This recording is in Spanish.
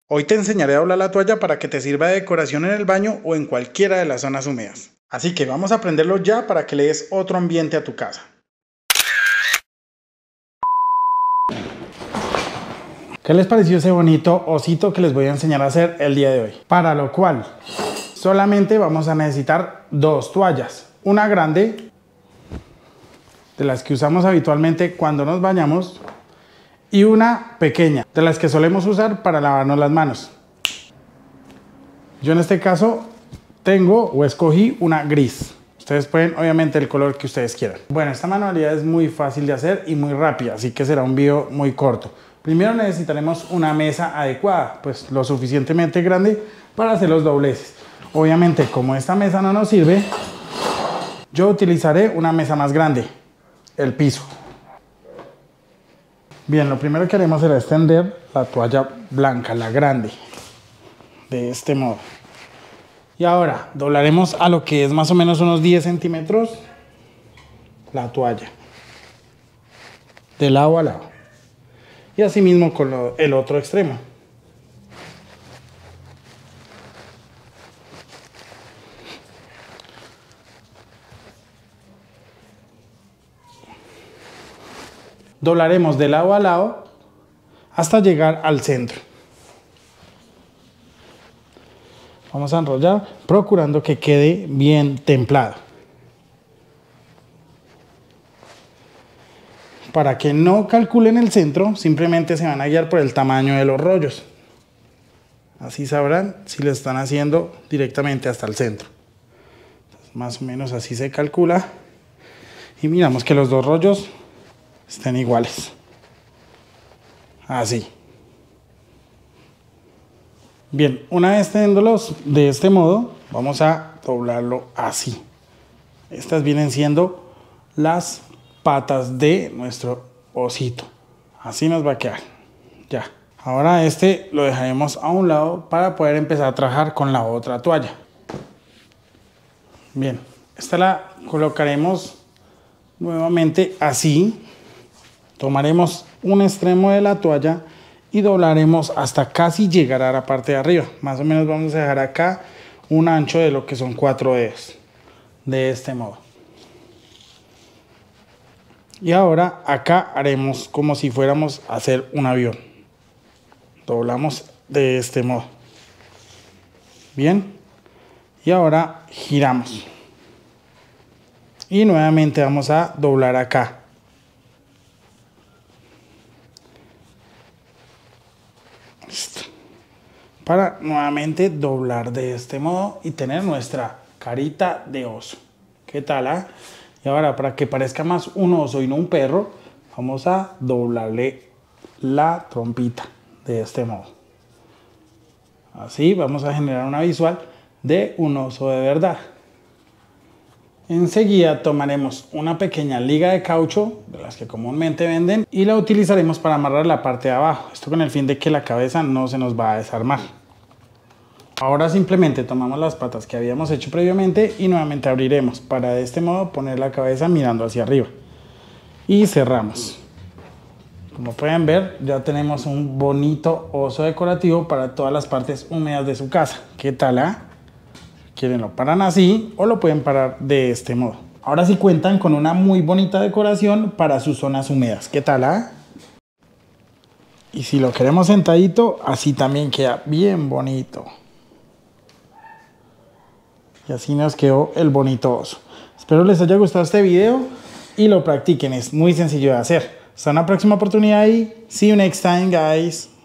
Hoy te enseñaré a doblar la toalla para que te sirva de decoración en el baño o en cualquiera de las zonas húmedas. Así que vamos a aprenderlo ya para que le des otro ambiente a tu casa. ¿Qué les pareció ese bonito osito que les voy a enseñar a hacer el día de hoy? Para lo cual solamente vamos a necesitar dos toallas. Una grande, de las que usamos habitualmente cuando nos bañamos, y una pequeña, de las que solemos usar para lavarnos las manos. Yo en este caso tengo o escogí una gris. Ustedes pueden, obviamente, el color que ustedes quieran. Bueno, esta manualidad es muy fácil de hacer y muy rápida, así que será un video muy corto. Primero necesitaremos una mesa adecuada, pues lo suficientemente grande para hacer los dobleces. Obviamente, como esta mesa no nos sirve, yo utilizaré una mesa más grande, el piso. Bien, lo primero que haremos será extender la toalla blanca, la grande, de este modo. Y ahora doblaremos a lo que es más o menos unos 10 centímetros la toalla, de lado a lado. Y así mismo con el otro extremo. Doblaremos de lado a lado hasta llegar al centro. Vamos a enrollar procurando que quede bien templado. Para que no calculen el centro, simplemente se van a guiar por el tamaño de los rollos. Así sabrán si lo están haciendo directamente hasta el centro. Entonces, más o menos así se calcula. Y miramos que los dos rollos estén iguales. Así. Bien, una vez teniéndolos de este modo, vamos a doblarlo así. Estas vienen siendo las patas de nuestro osito. Así nos va a quedar. Ya. Ahora este lo dejaremos a un lado para poder empezar a trabajar con la otra toalla. Bien, esta la colocaremos nuevamente así. Tomaremos un extremo de la toalla y doblaremos hasta casi llegar a la parte de arriba. Más o menos vamos a dejar acá un ancho de lo que son 4 dedos. De este modo. Y ahora acá haremos como si fuéramos a hacer un avión. Doblamos de este modo. Bien. Y ahora giramos. Y nuevamente vamos a doblar acá. Listo. Para nuevamente doblar de este modo y tener nuestra carita de oso. ¿Qué tal? Y ahora, para que parezca más un oso y no un perro, vamos a doblarle la trompita de este modo. Así vamos a generar una visual de un oso de verdad. Enseguida tomaremos una pequeña liga de caucho, de las que comúnmente venden, y la utilizaremos para amarrar la parte de abajo. Esto con el fin de que la cabeza no se nos va a desarmar. Ahora simplemente tomamos las patas que habíamos hecho previamente y nuevamente abriremos para de este modo poner la cabeza mirando hacia arriba. Y cerramos. Como pueden ver, ya tenemos un bonito oso decorativo para todas las partes húmedas de su casa. ¿Qué tal? Quieren lo paran así o lo pueden parar de este modo. Ahora sí cuentan con una muy bonita decoración para sus zonas húmedas. ¿Qué tal? Y si lo queremos sentadito, así también queda bien bonito. Y así nos quedó el bonito oso. Espero les haya gustado este video y lo practiquen. Es muy sencillo de hacer. Hasta una próxima oportunidad y see you next time, guys.